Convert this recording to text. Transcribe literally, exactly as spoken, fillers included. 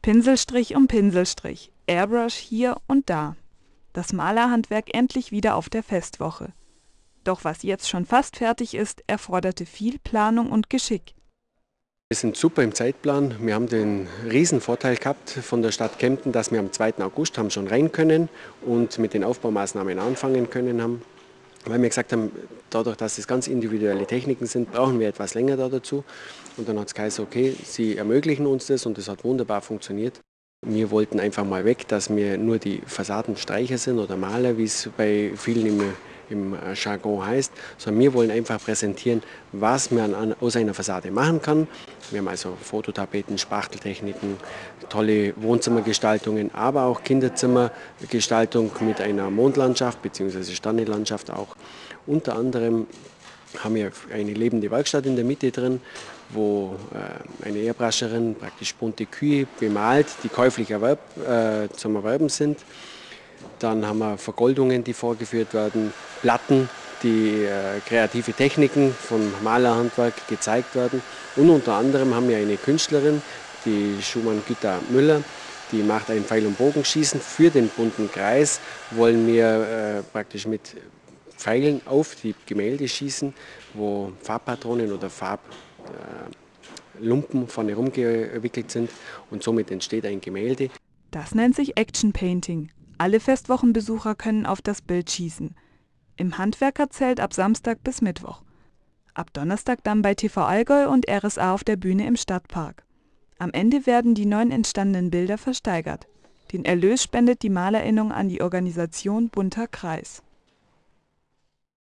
Pinselstrich um Pinselstrich, Airbrush hier und da. Das Malerhandwerk endlich wieder auf der Festwoche. Doch was jetzt schon fast fertig ist, erforderte viel Planung und Geschick. Wir sind super im Zeitplan. Wir haben den riesen Vorteil gehabt von der Stadt Kempten, dass wir am zweiten August haben schon rein können und mit den Aufbaumaßnahmen anfangen können haben. Weil wir gesagt haben, dadurch, dass es ganz individuelle Techniken sind, brauchen wir etwas länger da dazu. Und dann hat es geheißen, okay, Sie ermöglichen uns das und das hat wunderbar funktioniert. Wir wollten einfach mal weg, dass wir nur die Fassadenstreicher sind oder Maler, wie es bei vielen im, im Jargon heißt, sondern wir wollen einfach präsentieren, was man an, aus einer Fassade machen kann. Wir haben also Fototapeten, Spachteltechniken, tolle Wohnzimmergestaltungen, aber auch Kinderzimmergestaltung mit einer Mondlandschaft bzw. Sternenlandschaft auch. Unter anderem haben wir eine lebende Werkstatt in der Mitte drin, wo äh, eine Airbrusherin praktisch bunte Kühe bemalt, die käuflich erwerb, äh, zum Erwerben sind. Dann haben wir Vergoldungen, die vorgeführt werden, Platten, die äh, kreative Techniken von Malerhandwerk gezeigt werden. Und unter anderem haben wir eine Künstlerin, die Schumann-Gütta Müller, die macht ein Pfeil- und Bogenschießen. Für den bunten Kreis wollen wir äh, praktisch mit Pfeilen auf die Gemälde schießen, wo Farbpatronen oder Farblumpen vorne rumgewickelt sind und somit entsteht ein Gemälde. Das nennt sich Action Painting. Alle Festwochenbesucher können auf das Bild schießen. Im Handwerkerzelt ab Samstag bis Mittwoch. Ab Donnerstag dann bei T V Allgäu und R S A auf der Bühne im Stadtpark. Am Ende werden die neun entstandenen Bilder versteigert. Den Erlös spendet die Malerinnung an die Organisation Bunter Kreis.